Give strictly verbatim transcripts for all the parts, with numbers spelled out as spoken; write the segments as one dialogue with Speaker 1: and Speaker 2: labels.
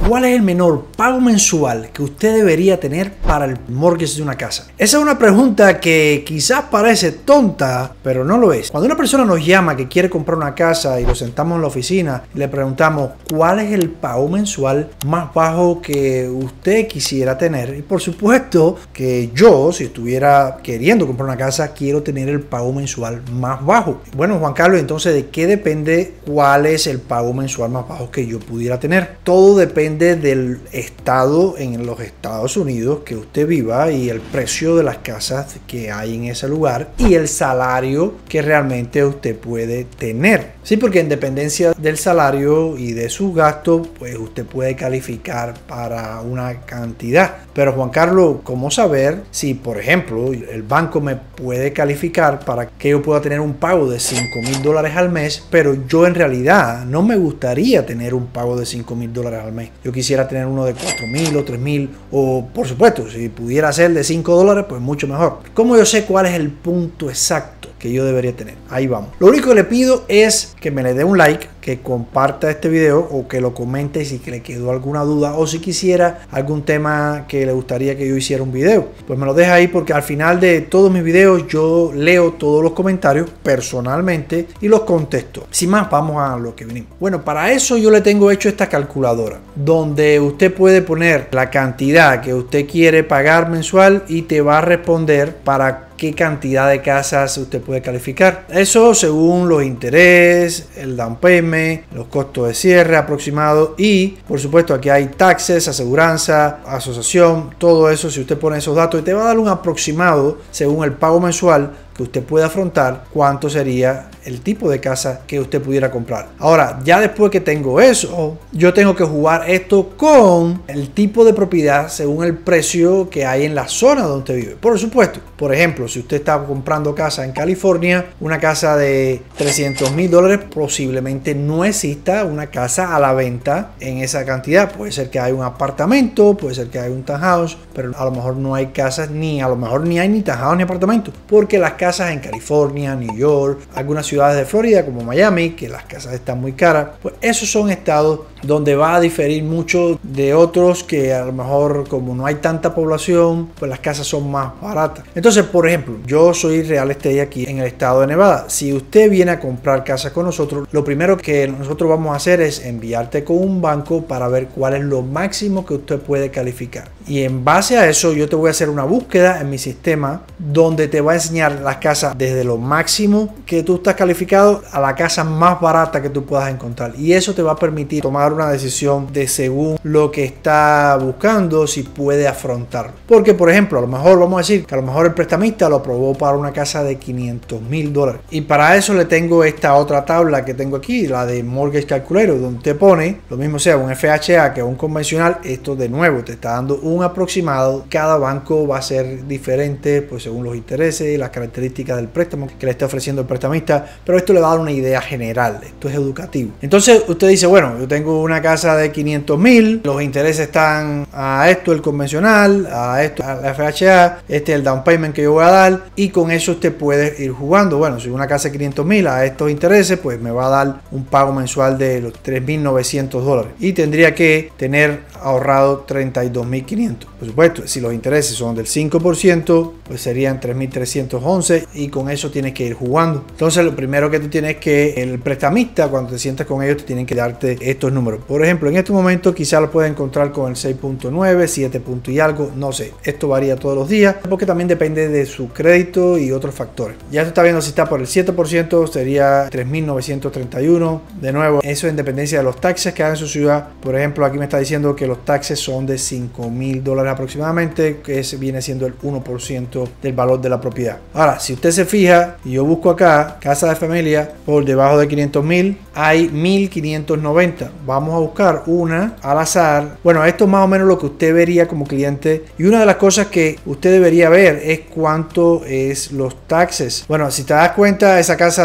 Speaker 1: ¿cuál es el menor pago mensual que usted debería tener para el mortgage de una casa? Esa es una pregunta que quizás parece tonta, pero no lo es. Cuando una persona nos llama que quiere comprar una casa y lo sentamos en la oficina y le preguntamos cuál es el pago mensual más bajo que usted quisiera tener, y por supuesto que yo, si estuviera queriendo comprar una casa, quiero tener el pago mensual más bajo. Bueno, Juan Carlos, entonces, ¿de qué depende cuál es el pago mensual más bajo que yo pudiera tener? Todo depende del estado en los Estados Unidos que usted viva y el precio de las casas que hay en ese lugar y el salario que realmente usted puede tener. Sí, porque en dependencia del salario y de sus gastos, pues usted puede calificar para una cantidad. Pero Juan Carlos, ¿cómo saber si, por ejemplo, el banco me puede calificar para que yo pueda tener un pago de cinco mil dólares al mes, pero yo en realidad no me gustaría tener un pago de cinco mil dólares al mes? Yo quisiera tener uno de cuatro mil o tres mil, o por supuesto, si pudiera ser de cinco dólares, pues mucho mejor. ¿Cómo yo sé cuál es el punto exacto que yo debería tener? Ahí vamos. Lo único que le pido es que me le dé un like, que comparta este video o que lo comente si le quedó alguna duda o si quisiera algún tema que le gustaría que yo hiciera un video. Pues me lo deja ahí, porque al final de todos mis videos yo leo todos los comentarios personalmente y los contesto. Sin más, vamos a lo que venimos. Bueno, para eso yo le tengo hecho esta calculadora donde usted puede poner la cantidad que usted quiere pagar mensual y te va a responder para qué cantidad de casas usted puede calificar. Eso según los intereses, el down payment, los costos de cierre aproximados y por supuesto aquí hay taxes, aseguranza, asociación, todo eso. Si usted pone esos datos, y te va a dar un aproximado según el pago mensual que usted puede afrontar, cuánto sería el tipo de casa que usted pudiera comprar. Ahora, ya después que tengo eso, yo tengo que jugar esto con el tipo de propiedad según el precio que hay en la zona donde usted vive. Por supuesto, por ejemplo, si usted está comprando casa en California, una casa de trescientos mil dólares, posiblemente no exista una casa a la venta en esa cantidad. Puede ser que hay un apartamento, puede ser que hay un townhouse, pero a lo mejor no hay casas, ni a lo mejor ni hay ni townhouse ni apartamentos, porque las casas en California, New York, algunas ciudades de Florida como Miami, que las casas están muy caras, pues esos son estados donde va a diferir mucho de otros que a lo mejor, como no hay tanta población, pues las casas son más baratas. Entonces, por ejemplo, yo soy real estate aquí en el estado de Nevada. Si usted viene a comprar casas con nosotros, lo primero que nosotros vamos a hacer es enviarte con un banco para ver cuál es lo máximo que usted puede calificar. Y en base a eso yo te voy a hacer una búsqueda en mi sistema donde te va a enseñar las casas desde lo máximo que tú estás calificado a la casa más barata que tú puedas encontrar. Y eso te va a permitir tomar una decisión de según lo que está buscando, si puede afrontar. Porque, por ejemplo, a lo mejor vamos a decir que a lo mejor el prestamista lo aprobó para una casa de quinientos mil dólares. Y para eso le tengo esta otra tabla que tengo aquí, la de Mortgage Calculator, donde te pone lo mismo sea un F H A que un convencional. Esto de nuevo te está dando un aproximado. Cada banco va a ser diferente, pues según los intereses y las características del préstamo que le esté ofreciendo el prestamista, pero esto le va a dar una idea general. Esto es educativo. Entonces usted dice, bueno, yo tengo una casa de quinientos mil, los intereses están a esto el convencional, a esto a la F H A, este es el down payment que yo voy a dar, y con eso usted puede ir jugando. Bueno, si una casa de quinientos mil a estos intereses, pues me va a dar un pago mensual de los tres mil novecientos dólares y tendría que tener ahorrado treinta y dos mil quinientos. Por supuesto, si los intereses son del cinco por ciento, pues serían tres mil trescientos once, y con eso tienes que ir jugando. Entonces lo primero que tú tienes que, el prestamista, cuando te sientas con ellos, te tienen que darte estos números. Por ejemplo, en este momento quizá lo puedes encontrar con el seis punto nueve, siete punto y algo, no sé. Esto varía todos los días porque también depende de su crédito y otros factores. Ya tú estás viendo si está por el siete por ciento, sería tres mil novecientos treinta y uno. De nuevo, eso en dependencia de los taxes que hay en su ciudad. Por ejemplo, aquí me está diciendo que los taxes son de cinco mil dólares aproximadamente, que ese viene siendo el uno por ciento del valor de la propiedad. Ahora, si usted se fija, y yo busco acá casa de familia por debajo de quinientos mil, hay mil quinientos noventa. Vamos a buscar una al azar. Bueno, esto es más o menos lo que usted vería como cliente, y una de las cosas que usted debería ver es cuánto es los taxes. Bueno, si te das cuenta, esa casa de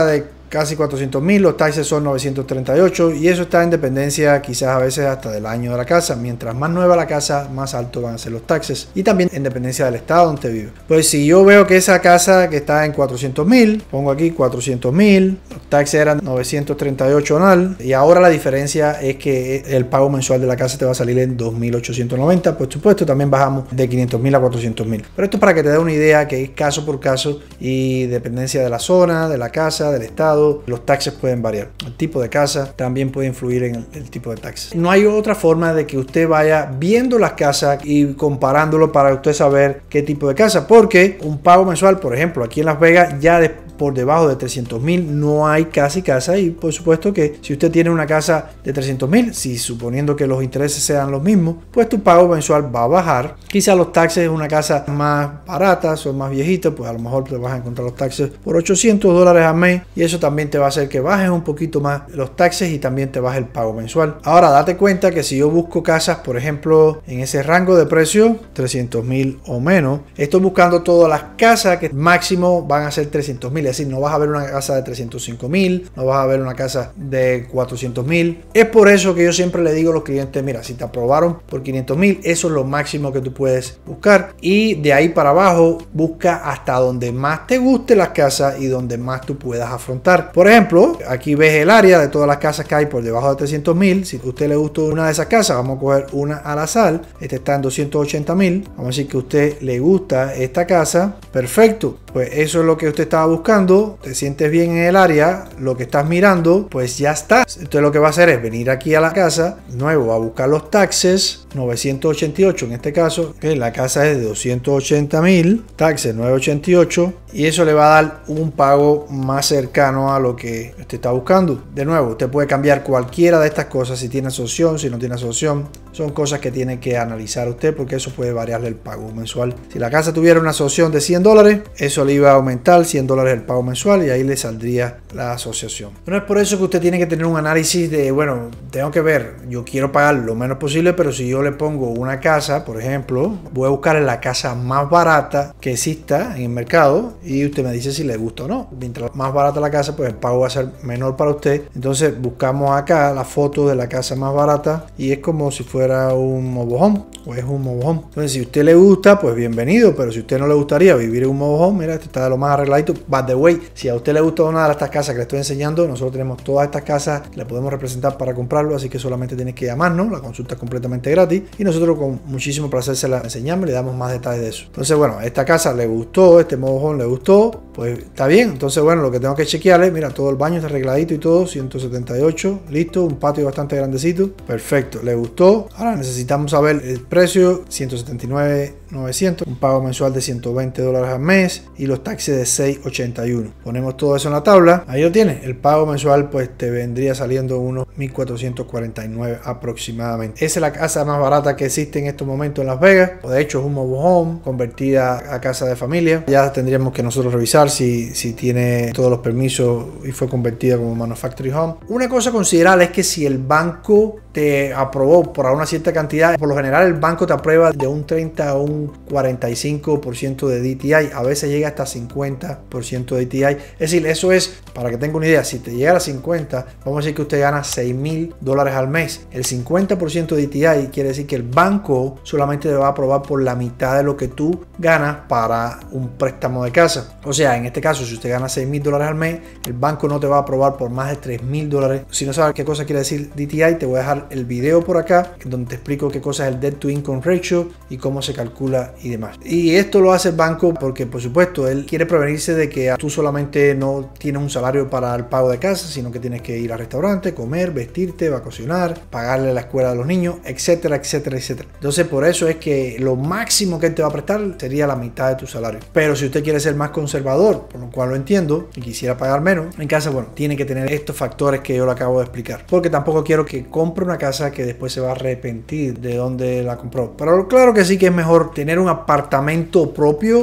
Speaker 1: casi cuatrocientos mil, los taxes son novecientos treinta y ocho y eso está en dependencia quizás a veces hasta del año de la casa. Mientras más nueva la casa, más alto van a ser los taxes y también en dependencia del estado donde vive. Pues si yo veo que esa casa que está en cuatrocientos mil, pongo aquí cuatrocientos mil, los taxes eran novecientos treinta y ocho anual y ahora la diferencia es que el pago mensual de la casa te va a salir en dos mil ochocientos noventa. Por supuesto también bajamos de quinientos mil a cuatrocientos mil, pero esto es para que te dé una idea que es caso por caso y dependencia de la zona, de la casa, del estado, los taxes pueden variar. El tipo de casa también puede influir en el, el tipo de taxes. No hay otra forma de que usted vaya viendo las casas y comparándolo para usted saber qué tipo de casa, porque un pago mensual, por ejemplo, aquí en Las Vegas ya de por debajo de trescientos mil no hay casi casa y por supuesto que si usted tiene una casa de trescientos mil, si suponiendo que los intereses sean los mismos, pues tu pago mensual va a bajar. Quizá los taxes en una casa más barata, son más viejitos, pues a lo mejor te vas a encontrar los taxes por ochocientos dólares al mes y eso también te va a hacer que bajes un poquito más los taxes y también te baje el pago mensual. Ahora date cuenta que si yo busco casas, por ejemplo, en ese rango de precio, trescientos mil o menos, estoy buscando todas las casas que máximo van a ser trescientos mil. Es decir, no vas a ver una casa de trescientos cinco mil, no vas a ver una casa de cuatrocientos mil. Es por eso que yo siempre le digo a los clientes, mira, si te aprobaron por quinientos mil, eso es lo máximo que tú puedes buscar y de ahí para abajo busca hasta donde más te guste las casas y donde más tú puedas afrontar. Por ejemplo, aquí ves el área de todas las casas que hay por debajo de trescientos mil. Si a usted le gustó una de esas casas, vamos a coger una al azar, este está en doscientos ochenta mil, vamos a decir que a usted le gusta esta casa, perfecto, pues eso es lo que usted estaba buscando. Te sientes bien en el área, lo que estás mirando, pues ya está. Entonces lo que va a hacer es venir aquí a la casa, nuevo a buscar los taxes, novecientos ochenta y ocho en este caso, que la casa es de doscientos ochenta mil, taxes novecientos ochenta y ocho y eso le va a dar un pago más cercano a lo que usted está buscando. De nuevo, usted puede cambiar cualquiera de estas cosas, si tiene asociación, si no tiene asociación, son cosas que tiene que analizar usted porque eso puede variarle el pago mensual. Si la casa tuviera una asociación de cien dólares, eso le iba a aumentar cien dólares el pago mensual y ahí le saldría la asociación. No es por eso que usted tiene que tener un análisis de, bueno, tengo que ver, yo quiero pagar lo menos posible, pero si yo le pongo una casa, por ejemplo, voy a buscar la casa más barata que exista en el mercado y usted me dice si le gusta o no. Mientras más barata la casa, pues el pago va a ser menor para usted. Entonces buscamos acá la foto de la casa más barata y es como si fuera un mobile home o es un mobile home. Entonces si a usted le gusta, pues bienvenido, pero si a usted no le gustaría vivir en un mobile home, mira, este está de lo más arregladito. By the way, si a usted le gusta una de estas casas que le estoy enseñando, nosotros tenemos todas estas casas que le podemos representar para comprarlo, así que solamente tiene que llamarnos, la consulta es completamente gratis y nosotros con muchísimo placer se la enseñamos y le damos más detalles de eso. Entonces bueno, esta casa le gustó, este mobile home le gustó, pues está bien. Entonces bueno, lo que tengo que chequearle, mira, todo el baño está arregladito y todo, ciento setenta y ocho, listo, un patio bastante grandecito, perfecto, le gustó. Ahora necesitamos saber el precio, ciento setenta y nueve mil novecientos, un pago mensual de ciento veinte dólares al mes y los taxes de seiscientos ochenta y uno. Ponemos todo eso en la tabla, ahí lo tienes. El pago mensual pues te vendría saliendo unos mil cuatrocientos cuarenta y nueve aproximadamente. Esa es la casa más barata que existe en estos momentos en Las Vegas, o de hecho es un mobile home convertida a casa de familia. Ya tendríamos que nosotros revisar si, si tiene todos los permisos y fue convertida como manufacturing home. Una cosa considerable es que si el banco te aprobó por una cierta cantidad, por lo general el banco te aprueba de un treinta a un cuarenta y cinco por ciento de D T I, a veces llega hasta cincuenta por ciento de D T I. Es decir, eso es, para que tenga una idea, si te llega a cincuenta, vamos a decir que usted gana seis mil dólares al mes. El cincuenta por ciento de D T I quiere decir que el banco solamente te va a aprobar por la mitad de lo que tú ganas para un préstamo de casa. O sea, en este caso, si usted gana seis mil dólares al mes, el banco no te va a aprobar por más de tres mil dólares. Si no sabes qué cosa quiere decir D T I, te voy a dejar el video por acá donde te explico qué cosa es el Debt to Income Ratio y cómo se calcula y demás. Y esto lo hace el banco porque, por supuesto, él quiere prevenirse de que tú solamente no tienes un salario para el pago de casa, sino que tienes que ir al restaurante, comer, vestirte, vacacionar, pagarle la escuela a los niños, etcétera, etcétera, etcétera. Entonces, por eso es que lo máximo que él te va a prestar sería la mitad de tu salario. Pero si usted quiere ser más conservador, por lo cual lo entiendo, y quisiera pagar menos en casa, bueno, tiene que tener estos factores que yo le acabo de explicar. Porque tampoco quiero que compre una casa que después se va a arrepentir de dónde la compró. Pero claro que sí que es mejor tener un apartamento propio que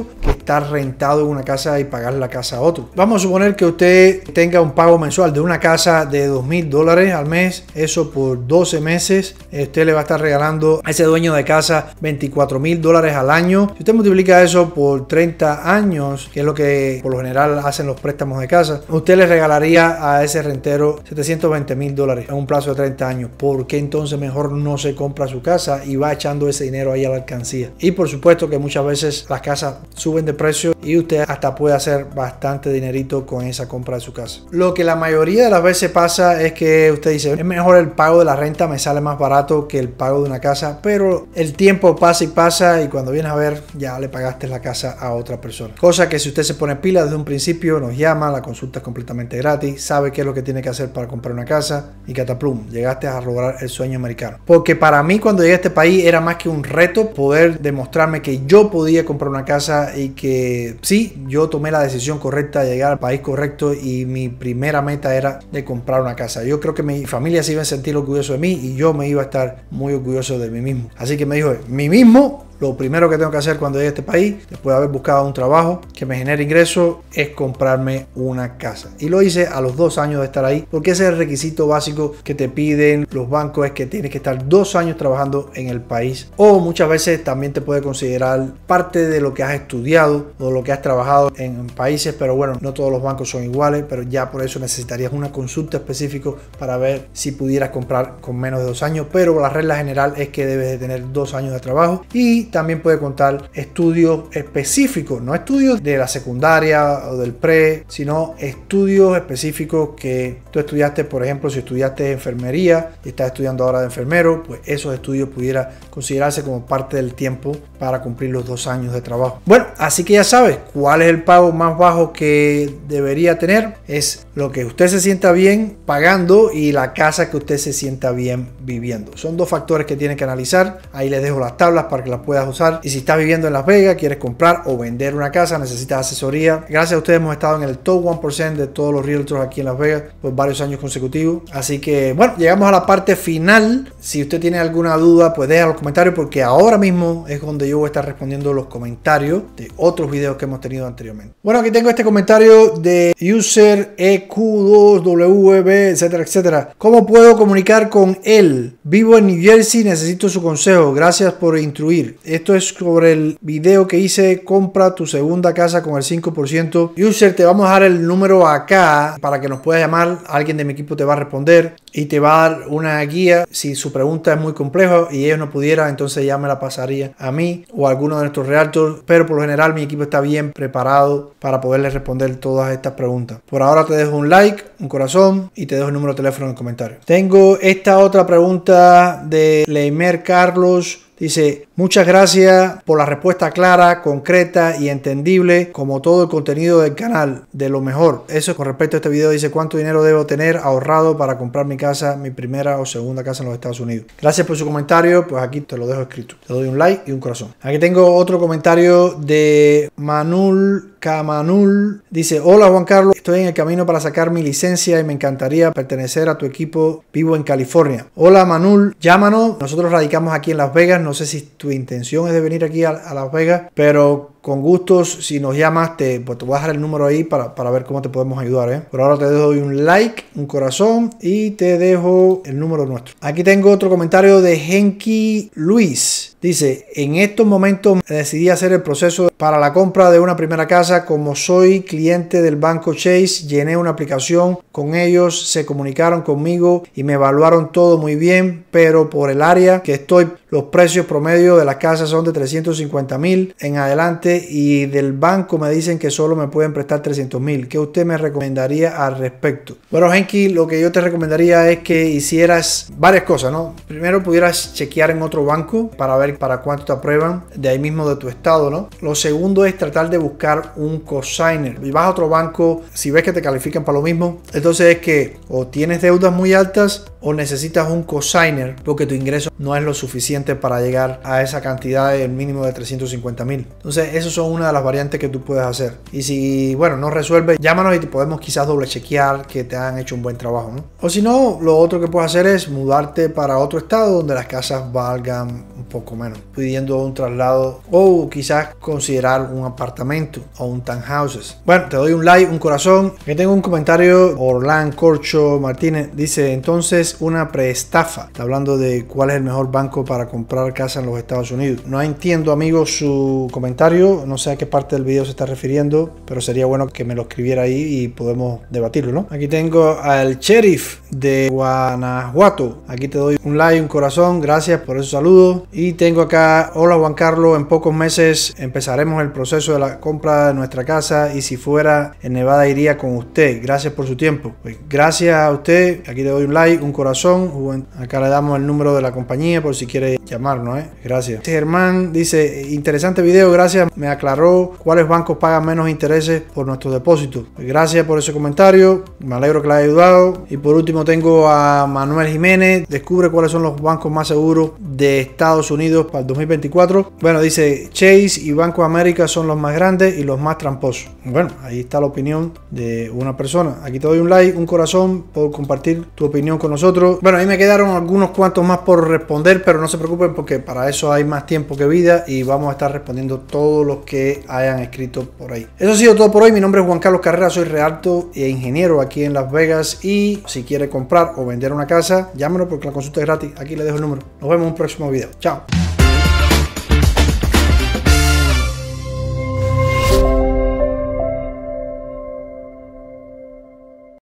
Speaker 1: estar rentado en una casa y pagar la casa a otro. Vamos a suponer que usted tenga un pago mensual de una casa de dos mil dólares al mes. Eso por doce meses. Usted le va a estar regalando a ese dueño de casa veinticuatro mil dólares al año. Si usted multiplica eso por treinta años, que es lo que por lo general hacen los préstamos de casa, usted le regalaría a ese rentero setecientos veinte mil dólares en un plazo de treinta años. ¿Por qué entonces mejor no se compra su casa y va echando ese dinero ahí a la alcancía? Y por supuesto que muchas veces las casas suben de precio y usted hasta puede hacer bastante dinerito con esa compra de su casa. Lo que la mayoría de las veces pasa es que usted dice, es mejor el pago de la renta, me sale más barato que el pago de una casa, pero el tiempo pasa y pasa y cuando vienes a ver ya le pagaste la casa a otra persona. Cosa que si usted se pone pila desde un principio, nos llama, la consulta es completamente gratis, sabe qué es lo que tiene que hacer para comprar una casa y cataplum, llegaste a lograr el sueño americano. Porque para mí cuando llegué a este país era más que un reto poder demostrarme que yo podía comprar una casa y que sí, yo tomé la decisión correcta de llegar al país correcto y mi primera meta era de comprar una casa. Yo creo que mi familia se iba a sentir orgulloso de mí y yo me iba a estar muy orgulloso de mí mismo. Así que me dijo, mí mismo, lo primero que tengo que hacer cuando llegue a este país, después de haber buscado un trabajo que me genere ingresos, es comprarme una casa. Y lo hice a los dos años de estar ahí, porque ese es el requisito básico que te piden los bancos, es que tienes que estar dos años trabajando en el país. O muchas veces también te puede considerar parte de lo que has estudiado o lo que has trabajado en países, pero bueno, no todos los bancos son iguales, pero ya por eso necesitarías una consulta específica para ver si pudieras comprar con menos de dos años, pero la regla general es que debes de tener dos años de trabajo y también puede contar estudios específicos, no estudios de la secundaria o del pre, sino estudios específicos que tú estudiaste. Por ejemplo, si estudiaste enfermería y estás estudiando ahora de enfermero, pues esos estudios pudiera considerarse como parte del tiempo para cumplir los dos años de trabajo. Bueno, así que ya sabes cuál es el pago más bajo que debería tener. Es lo que usted se sienta bien pagando y la casa que usted se sienta bien viviendo. Son dos factores que tiene que analizar. Ahí les dejo las tablas para que las puedas usar. Y si estás viviendo en Las Vegas, quieres comprar o vender una casa, necesitas asesoría. Gracias a ustedes hemos estado en el top uno por ciento de todos los realtors aquí en Las Vegas por varios años consecutivos. Así que bueno, llegamos a la parte final. Si usted tiene alguna duda, pues deja los comentarios, porque ahora mismo es donde yo voy a estar respondiendo los comentarios de otros videos que hemos tenido anteriormente. Bueno, aquí tengo este comentario de user E Q dos W B, etcétera, etcétera. ¿Cómo puedo comunicar con él? Vivo en New Jersey, necesito su consejo. Gracias por instruir. Esto es sobre el video que hice, compra tu segunda casa con el cinco por ciento. User, te vamos a dar el número acá para que nos puedas llamar. Alguien de mi equipo te va a responder y te va a dar una guía. Si su pregunta es muy compleja y ellos no pudieran, entonces ya me la pasaría a mí o a alguno de nuestros realtors, pero por lo general mi equipo está bien preparado para poderles responder todas estas preguntas. Por ahora te dejo un like, un corazón y te dejo el número de teléfono en el comentario. Tengo esta otra pregunta de Leimer Carlos. Dice, muchas gracias por la respuesta clara, concreta y entendible, como todo el contenido del canal, de lo mejor. Eso con respecto a este video. Dice, ¿cuánto dinero debo tener ahorrado para comprar mi casa, mi primera o segunda casa en los Estados Unidos? Gracias por su comentario, pues aquí te lo dejo escrito. Te doy un like y un corazón. Aquí tengo otro comentario de Manul Kamanul. Dice, hola Juan Carlos, estoy en el camino para sacar mi licencia y me encantaría pertenecer a tu equipo. Vivo en California. Hola Manul, llámanos. Nosotros radicamos aquí en Las Vegas. No sé si tu intención es de venir aquí a, a Las Vegas, pero con gustos, si nos llamas, te, pues te voy a dejar el número ahí para, para ver cómo te podemos ayudar, ¿eh? Por ahora te dejo un like, un corazón y te dejo el número nuestro. Aquí tengo otro comentario de Henky Luis. Dice, en estos momentos decidí hacer el proceso para la compra de una primera casa. Como soy cliente del banco Chase, llené una aplicación con ellos, se comunicaron conmigo y me evaluaron todo muy bien, pero por el área que estoy, los precios promedio de las casas son de trescientos cincuenta mil en adelante y del banco me dicen que solo me pueden prestar trescientos mil. ¿Qué usted me recomendaría al respecto? Bueno, Henky, lo que yo te recomendaría es que hicieras varias cosas, ¿no? Primero, pudieras chequear en otro banco para ver para cuánto te aprueban de ahí mismo de tu estado, ¿no? Lo segundo es tratar de buscar un cosigner. Y vas a otro banco, si ves que te califican para lo mismo, entonces es que o tienes deudas muy altas o necesitas un cosigner porque tu ingreso no es lo suficiente para llegar a esa cantidad del mínimo de trescientos cincuenta mil. Entonces, esas son una de las variantes que tú puedes hacer. Y si, bueno, no resuelve, llámanos y te podemos quizás doble chequear que te han hecho un buen trabajo, ¿no? O si no, lo otro que puedes hacer es mudarte para otro estado donde las casas valgan un poco menos, pidiendo un traslado o quizás considerar un apartamento o un townhouses. Bueno, te doy un like, un corazón. Aquí tengo un comentario. Orlando Corcho Martínez dice: entonces una preestafa. Está hablando de cuál es el mejor banco para comprar casa en los Estados Unidos. No entiendo, amigo, su comentario. No sé a qué parte del video se está refiriendo, pero sería bueno que me lo escribiera ahí y podemos debatirlo, ¿no? Aquí tengo al sheriff de Guanajuato. Aquí te doy un like, un corazón. Gracias por esos saludos. Y tengo acá: hola Juan Carlos, en pocos meses empezaremos el proceso de la compra de nuestra casa y si fuera en Nevada iría con usted. Gracias por su tiempo. Pues gracias a usted. Aquí le doy un like, un corazón. Acá le damos el número de la compañía por si quiere llamarnos, ¿eh? Gracias. Germán dice: interesante video, gracias. Me aclaró cuáles bancos pagan menos intereses por nuestros depósitos. Pues gracias por ese comentario. Me alegro que le haya ayudado. Y por último tengo a Manuel Jiménez. Descubre cuáles son los bancos más seguros de Estados Unidos para el dos mil veinticuatro. Bueno, dice: Chase y Banco de América son los más grandes y los más tramposos. Bueno, ahí está la opinión de una persona. Aquí te doy un like, un corazón por compartir tu opinión con nosotros. Bueno, ahí me quedaron algunos cuantos más por responder, pero no se preocupen porque para eso hay más tiempo que vida y vamos a estar respondiendo todos los que hayan escrito por ahí. Eso ha sido todo por hoy. Mi nombre es Juan Carlos Carrera, soy realtor e ingeniero aquí en Las Vegas y si quiere comprar o vender una casa, llámenos porque la consulta es gratis. Aquí le dejo el número. Nos vemos en un próximo video. Chao.